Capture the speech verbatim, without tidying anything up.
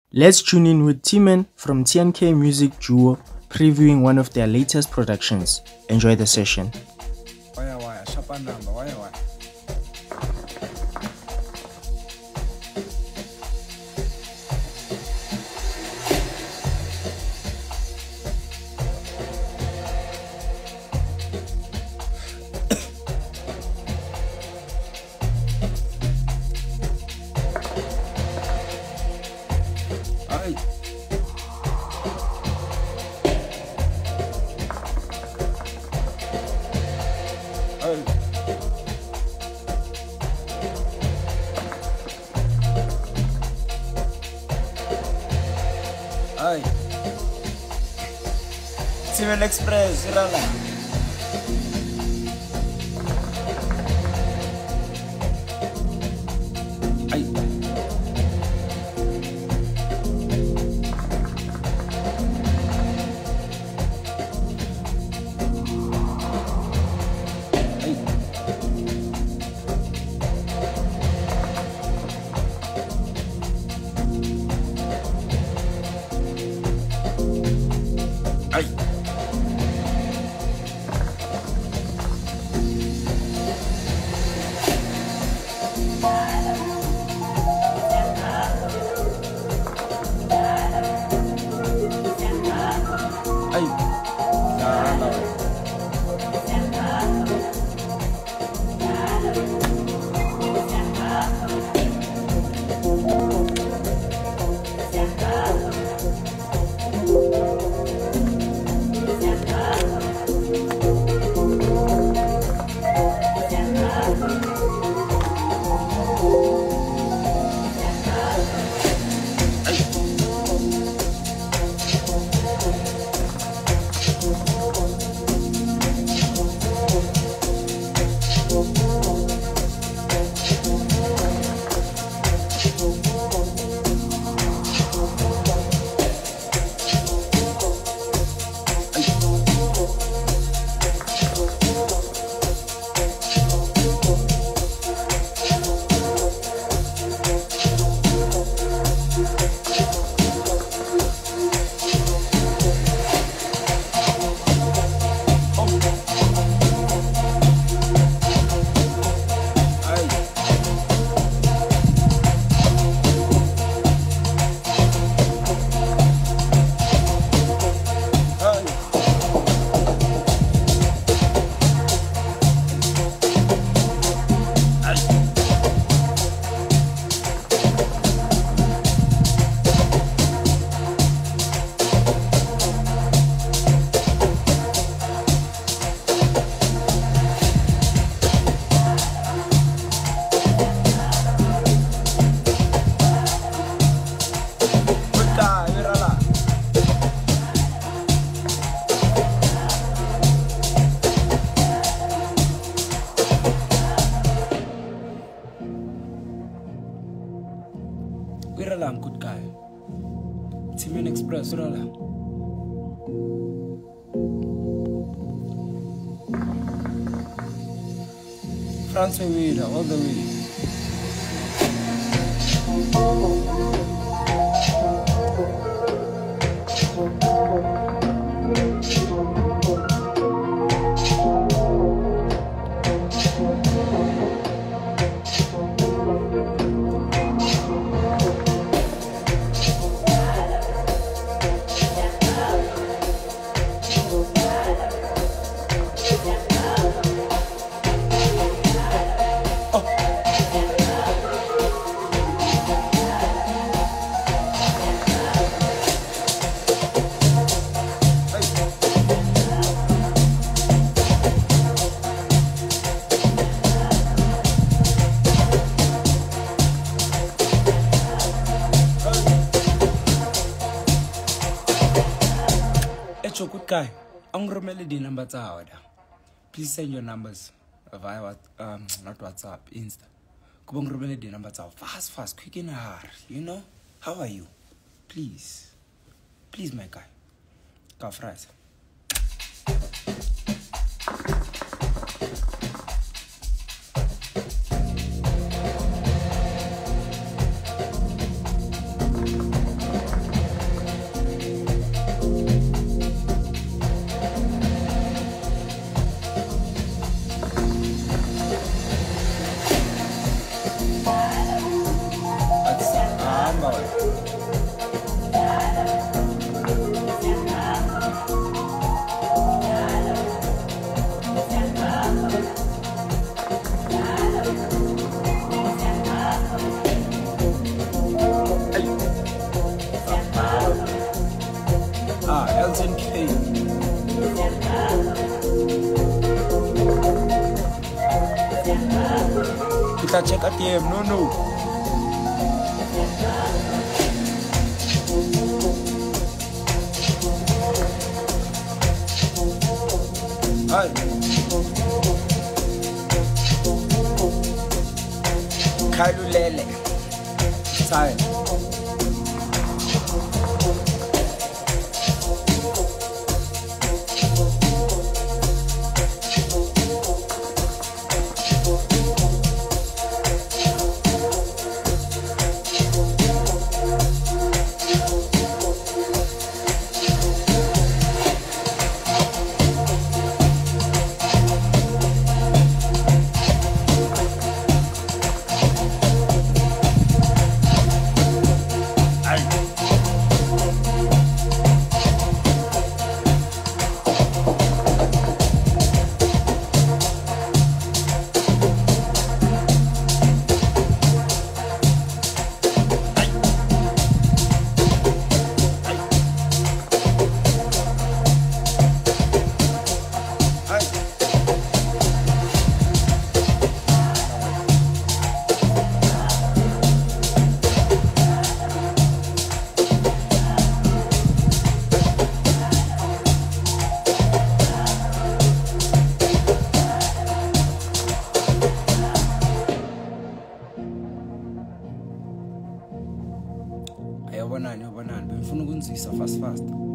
Let's tune in with T-Man from T N K MusiQ Duo previewing one of their latest productions. Enjoy the session. Wire wire, sharp and number, wire wire. Ay, T-Man Express, rala. Ay. Ay. Ay. Lala. Wiralam good guy. T-Man Express, Wiralam. France Wira, all the way. Good guy, I'm gonna the number to please send your numbers via what um not WhatsApp, Insta. Come on, the number to fast, fast, quick and hard. You know, how are you? Please, please, my guy. Go fries. Kita check at him, no, no. Hi. Kalulele. Time. Ayabonani, ayabonani. Bengifuna ukunzisa fast fast.